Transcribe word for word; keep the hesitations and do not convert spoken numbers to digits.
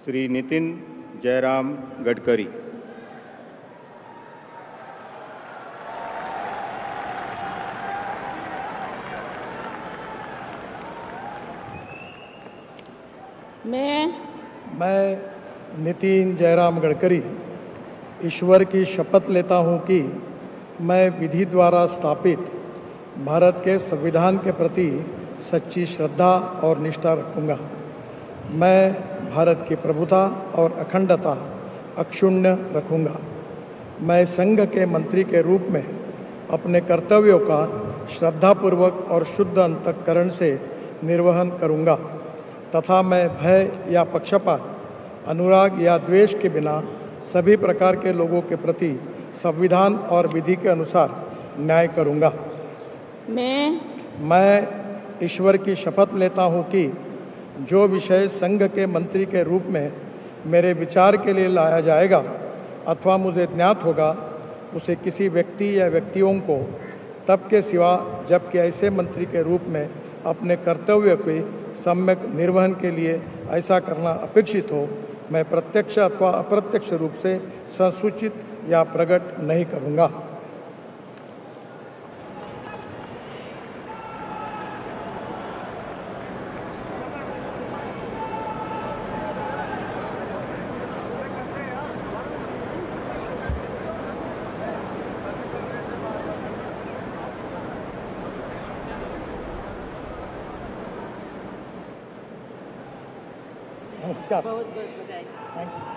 श्री नितिन जयराम गडकरी। मैं मैं नितिन जयराम गडकरी ईश्वर की शपथ लेता हूँ कि मैं विधि द्वारा स्थापित भारत के संविधान के प्रति सच्ची श्रद्धा और निष्ठा रखूँगा। मैं भारत की प्रभुता और अखंडता अक्षुण्ण रखूँगा। मैं संघ के मंत्री के रूप में अपने कर्तव्यों का श्रद्धापूर्वक और शुद्ध अंतःकरण से निर्वहन करूँगा तथा मैं भय या पक्षपात, अनुराग या द्वेष के बिना सभी प्रकार के लोगों के प्रति संविधान और विधि के अनुसार न्याय करूँगा। मैं मैं ईश्वर की शपथ लेता हूँ कि जो विषय संघ के मंत्री के रूप में मेरे विचार के लिए लाया जाएगा अथवा मुझे ज्ञात होगा, उसे किसी व्यक्ति या व्यक्तियों को तब के सिवा जबकि ऐसे मंत्री के रूप में अपने कर्तव्य के सम्यक निर्वहन के लिए ऐसा करना अपेक्षित हो, मैं प्रत्यक्ष अथवा अप्रत्यक्ष रूप से संसूचित या प्रकट नहीं करूँगा। नमस्कार। बहुत बहुत बधाई। Thank you.